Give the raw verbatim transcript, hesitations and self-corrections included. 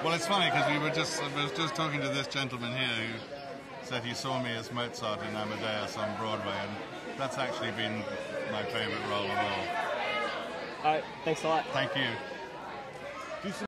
Well, it's funny because we were just I was just talking to this gentleman here who said he saw me as Mozart in Amadeus on Broadway, and that's actually been my favourite role of all. All right, thanks a lot. Thank you.